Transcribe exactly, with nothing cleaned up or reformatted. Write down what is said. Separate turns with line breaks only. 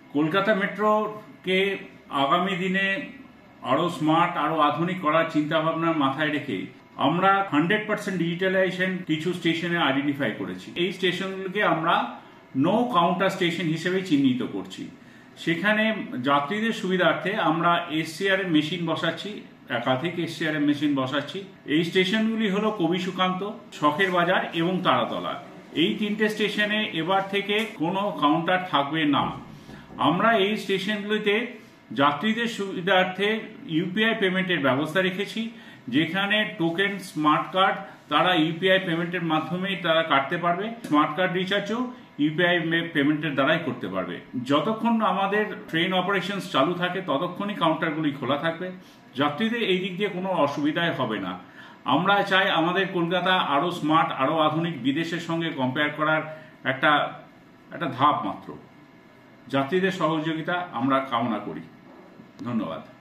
কলকাতা মেট্রোকে আগামী দিনে আরো স্মার্ট আরো আধুনিক করার চিন্তা ভাবনার মাথায় রেখে আমরা হান্ড্রেড পার্সেন্ট ডিজিটালাইজেশন কিছু স্টেশনে আইডেন্টিফাই করেছি। এই স্টেশনগুলোকে আমরা নো কাউন্টার স্টেশন হিসেবে চিহ্নিত করছি। সেখানে যাত্রীদের সুবিধার্থে আমরা এসসিআর এর মেশিন বসাচ্ছি, একাধিক এসসিআর এর মেশিন বসাচ্ছি। এই স্টেশনগুলি হলো কবি সুকান্ত, শখের বাজার এবং তারাতলা। এই তিনটে স্টেশনে এবার থেকে কোনো কাউন্টার থাকবে না। আমরা এই স্টেশনগুলিতে যাত্রীদের সুবিধার্থে ইউপিআই পেমেন্টের ব্যবস্থা রেখেছি, যেখানে টোকেন স্মার্ট কার্ড তারা ইউপিআই পেমেন্টের মাধ্যমেই তারা কাটতে পারবে। স্মার্ট কার্ড রিচার্জও ইউপিআই পেমেন্টের দ্বারাই করতে পারবে। যতক্ষণ আমাদের ট্রেন অপারেশন চালু থাকে ততক্ষণই কাউন্টারগুলি খোলা থাকবে। যাত্রীদের এই দিক দিয়ে কোনো অসুবিধাই হবে না। আমরা চাই আমাদের কলকাতা আরো স্মার্ট আরো আধুনিক বিদেশের সঙ্গে কম্পেয়ার করার একটা একটা ধাপ মাত্র। যাত্রীদের সহযোগিতা আমরা কামনা করি। ধন্যবাদ।